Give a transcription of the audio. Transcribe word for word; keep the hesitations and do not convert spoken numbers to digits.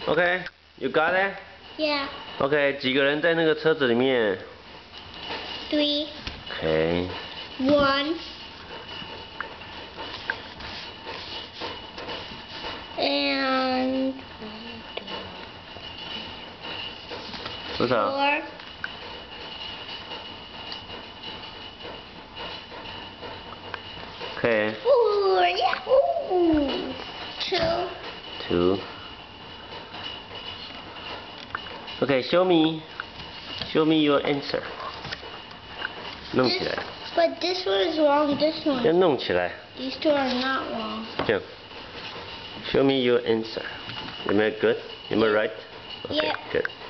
Okay, you got it? Yeah. Okay, 几个人在那个车子里面 Three. Okay. One. And 多少 four. Okay. Four. Yeah. Ooh. Two. Two. Okay, show me. Show me your answer. 弄起来。 But this one is wrong. This 要 one. 弄起来。 These two are not wrong. 这样。Show me your answer. Am I good? Am I right? Okay, Yeah. good.